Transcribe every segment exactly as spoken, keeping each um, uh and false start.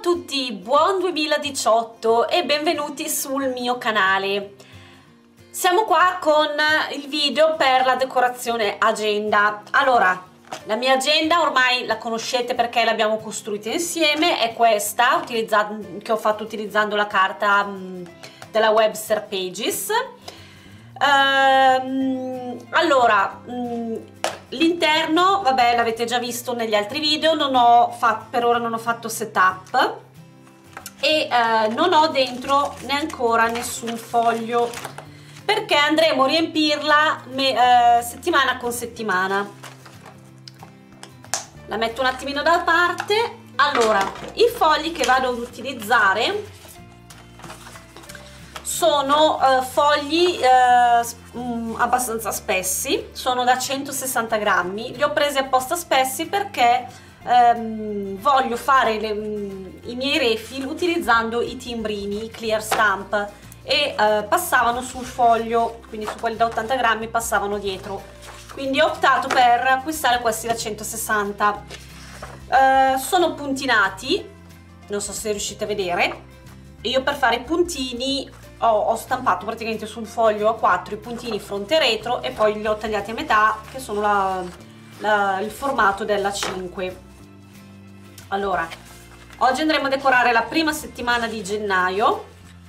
tutti, buon duemiladiciotto e benvenuti sul mio canale. Siamo qua con il video per la decorazione agenda. Allora, la mia agenda ormai la conoscete perché l'abbiamo costruita insieme, è questa che ho fatto utilizzando la carta mh, della Webster Pages. Ehm, allora, l'interno, vabbè, l'avete già visto negli altri video, non ho fatto, per ora non ho fatto setup e eh, non ho dentro neanche ancora nessun foglio perché andremo a riempirla me, eh, settimana con settimana. La metto un attimino da parte. Allora, i fogli che vado ad utilizzare sono uh, fogli uh, um, abbastanza spessi, sono da centosessanta grammi, li ho presi apposta spessi perché um, voglio fare le, um, i miei refill utilizzando i timbrini, i clear stamp, e uh, passavano sul foglio, quindi su quelli da ottanta grammi passavano dietro, quindi ho optato per acquistare questi da centosessanta. Uh, sono puntinati, non so se riuscite a vedere. Io per fare i puntini ho, ho stampato praticamente sul foglio A quattro i puntini fronte e retro e poi li ho tagliati a metà, che sono la, la, il formato della cinque. Allora, oggi andremo a decorare la prima settimana di gennaio,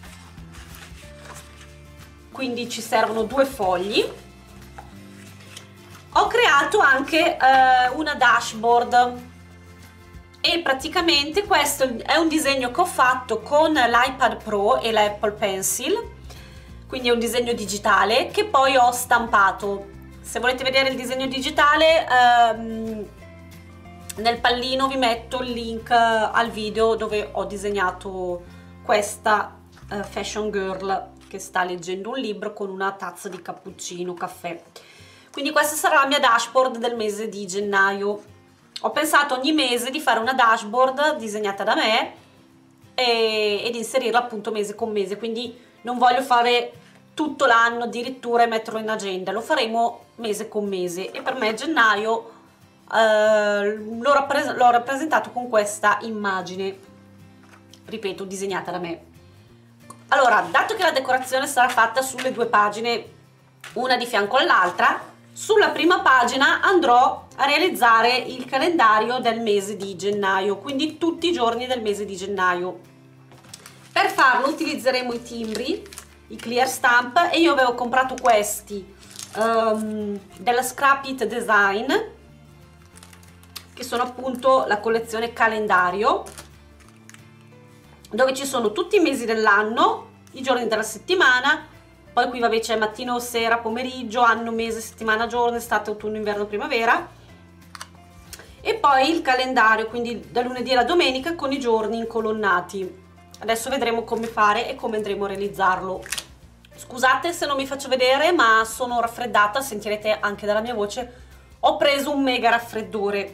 quindi ci servono due fogli. Ho creato anche eh, una dashboard e praticamente questo è un disegno che ho fatto con l'iPad Pro e l'Apple Pencil, quindi è un disegno digitale che poi ho stampato. Se volete vedere il disegno digitale ehm, nel pallino vi metto il link al video dove ho disegnato questa eh, fashion girl che sta leggendo un libro con una tazza di cappuccino, caffè. Quindi questa sarà la mia dashboard del mese di gennaio. Ho pensato ogni mese di fare una dashboard disegnata da me e, ed inserirla appunto mese con mese, quindi non voglio fare tutto l'anno addirittura e metterlo in agenda, lo faremo mese con mese e per me gennaio eh, l'ho rappres rappresentato con questa immagine, ripeto, disegnata da me. Allora, dato che la decorazione sarà fatta sulle due pagine, una di fianco all'altra, sulla prima pagina andrò a realizzare il calendario del mese di gennaio, quindi tutti i giorni del mese di gennaio. Per farlo utilizzeremo i timbri, i clear stamp, e io avevo comprato questi um, della Scrap It Design, che sono appunto la collezione calendario, dove ci sono tutti i mesi dell'anno, i giorni della settimana. Poi qui vabbè c'è mattino, sera, pomeriggio, anno, mese, settimana, giorno, estate, autunno, inverno, primavera. E poi il calendario, quindi da lunedì alla domenica con i giorni incolonnati. Adesso vedremo come fare e come andremo a realizzarlo. Scusate se non mi faccio vedere, ma sono raffreddata, sentirete anche dalla mia voce. Ho preso un mega raffreddore.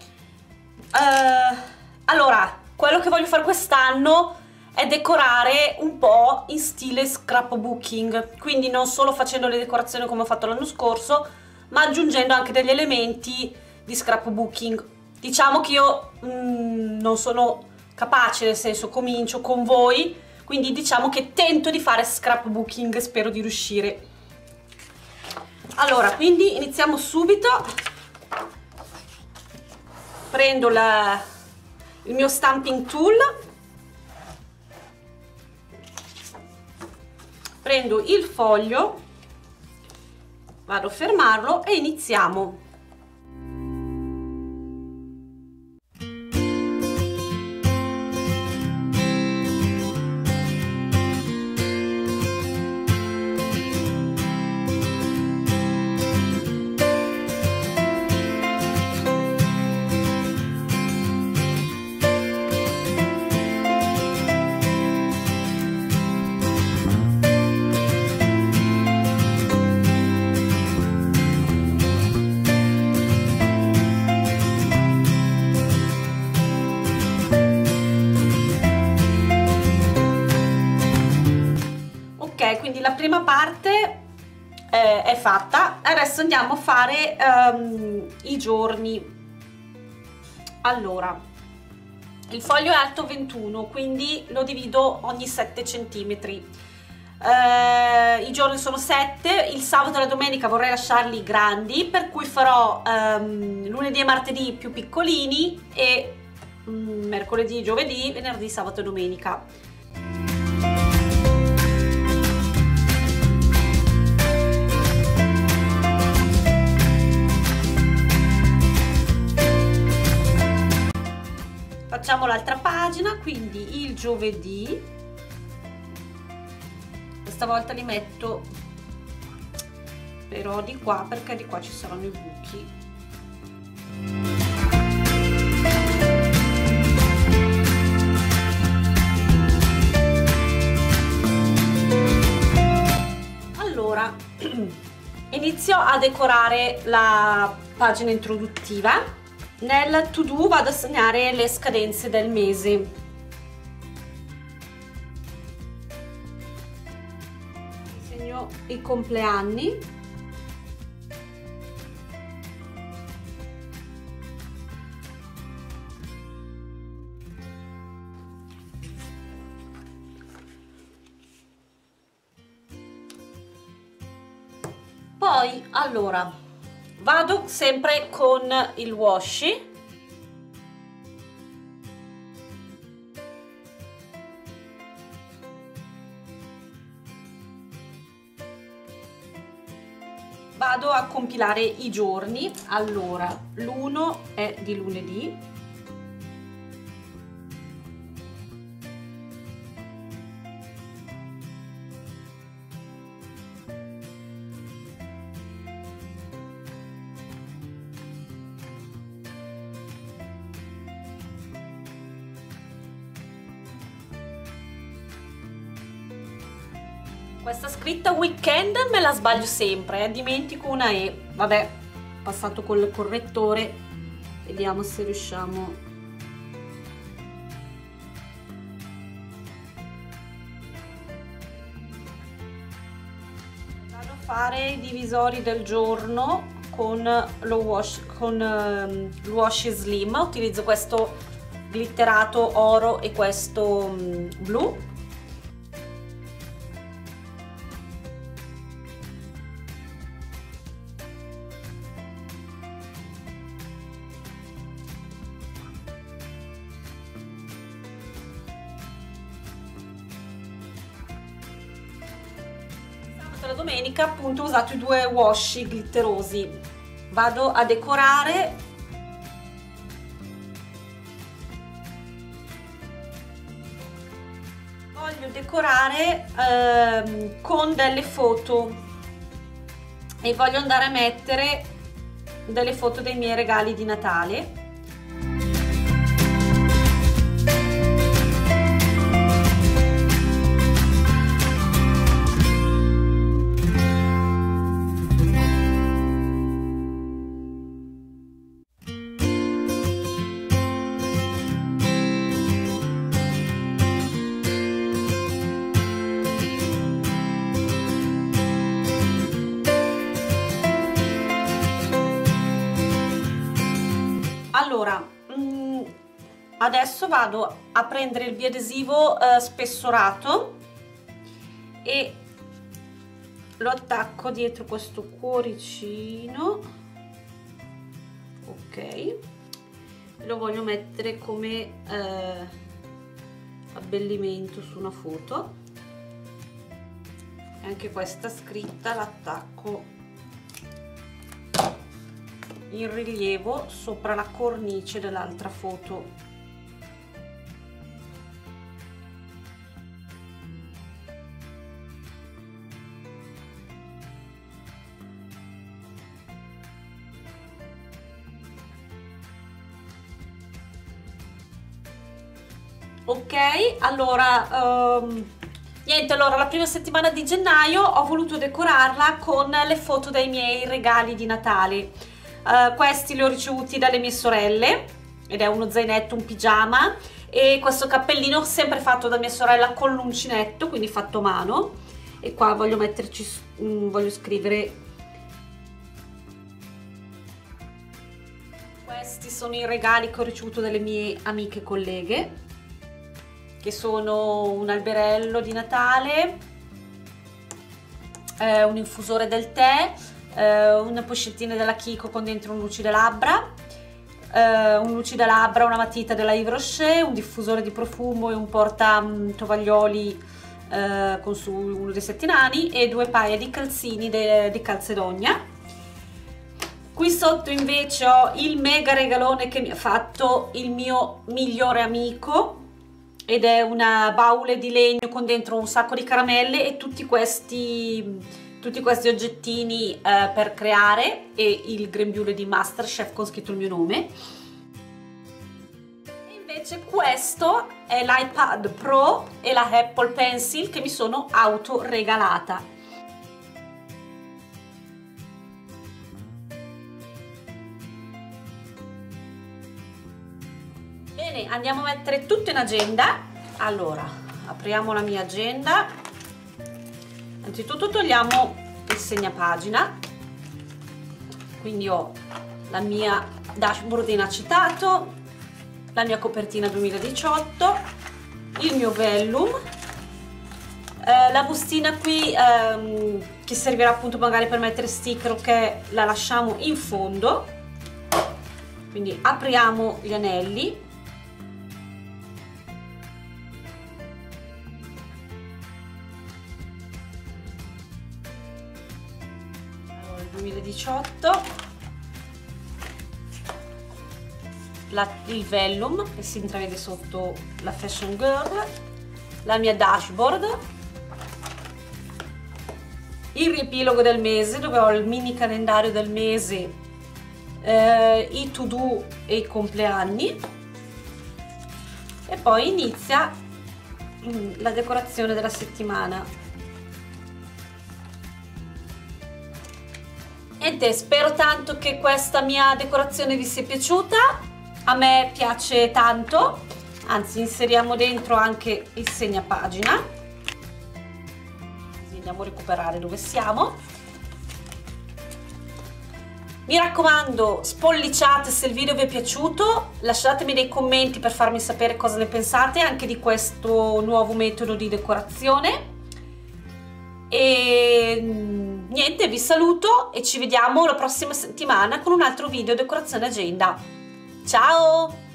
Uh, allora, quello che voglio fare quest'anno è decorare un po' in stile scrapbooking, quindi non solo facendo le decorazioni come ho fatto l'anno scorso, ma aggiungendo anche degli elementi di scrapbooking. Diciamo che io mm, non sono capace, nel senso comincio con voi, quindi diciamo che tento di fare scrapbooking, spero di riuscire. Allora, quindi iniziamo subito. Prendo la, il mio stamping tool, prendo il foglio, vado a fermarlo e iniziamo. Quindi la prima parte eh, è fatta, adesso andiamo a fare um, i giorni. Allora, Il foglio è alto ventuno, quindi lo divido ogni sette centimetri. Uh, i giorni sono sette, il sabato e la domenica vorrei lasciarli grandi, per cui farò um, lunedì e martedì più piccolini e um, mercoledì, giovedì, venerdì, sabato e domenica. Facciamo l'altra pagina, quindi il giovedì. Stavolta li metto però di qua, perché di qua ci saranno i buchi. Allora inizio a decorare la pagina introduttiva. Nel to do vado a segnare le scadenze del mese. I compleanni, poi allora vado sempre con il washi. Vado a compilare i giorni. Allora, l'uno è di lunedì, questa scritta weekend me la sbaglio sempre, eh? Dimentico una E. Vabbè, passato col correttore, vediamo se riusciamo. Vado a fare i divisori del giorno con lo wash, con um, il washi slim. Utilizzo questo glitterato oro e questo um, blu. La domenica appunto ho usato i due washi glitterosi. Vado a decorare voglio decorare ehm, con delle foto e voglio andare a mettere delle foto dei miei regali di Natale. Allora, adesso vado a prendere il biadesivo eh, spessurato e lo attacco dietro questo cuoricino, ok, lo voglio mettere come eh, abbellimento su una foto, e anche questa scritta l'attacco in rilievo sopra la cornice dell'altra foto. Ok, allora um, niente, allora la prima settimana di gennaio ho voluto decorarla con le foto dei miei regali di Natale. Uh, questi li ho ricevuti dalle mie sorelle ed è uno zainetto, un pigiama e questo cappellino sempre fatto da mia sorella con l'uncinetto, quindi fatto a mano, e qua voglio metterci, um, voglio scrivere Questi sono i regali che ho ricevuto dalle mie amiche e colleghe, che sono un alberello di Natale, eh, un infusore del tè, eh, una pochettina della Kiko con dentro un lucide labbra, eh, un lucide labbra, una matita della Yves Rocher, un diffusore di profumo e un porta um, tovaglioli eh, con su uno dei sette nani e due paia di calzini di Calzedonia. Qui sotto invece ho il mega regalone che mi ha fatto il mio migliore amico, ed è una baule di legno con dentro un sacco di caramelle e tutti questi, tutti questi oggettini eh, per creare, e il grembiule di Masterchef con scritto il mio nome. E invece questo è l'iPad Pro e la Apple Pencil che mi sono autoregalata. Bene, andiamo a mettere tutto in agenda. Allora, apriamo la mia agenda. Anzitutto togliamo il segnapagina. Quindi ho la mia dashboard in acetato, la mia copertina duemiladiciotto, il mio vellum, eh, la bustina qui ehm, che servirà appunto magari per mettere sticker, che la lasciamo in fondo. Quindi apriamo gli anelli. duemiladiciotto, la, il vellum che si intravede sotto la Fashion Girl, la mia dashboard, il riepilogo del mese dove ho il mini calendario del mese, eh, i to do e i compleanni, e poi inizia mm, la decorazione della settimana. Niente, spero tanto che questa mia decorazione vi sia piaciuta. A me piace tanto, anzi inseriamo dentro anche il segnapagina, così andiamo a recuperare dove siamo. Mi raccomando, spolliciate se il video vi è piaciuto, lasciatemi dei commenti per farmi sapere cosa ne pensate anche di questo nuovo metodo di decorazione. E niente, vi saluto e ci vediamo la prossima settimana con un altro video decorazione agenda. Ciao!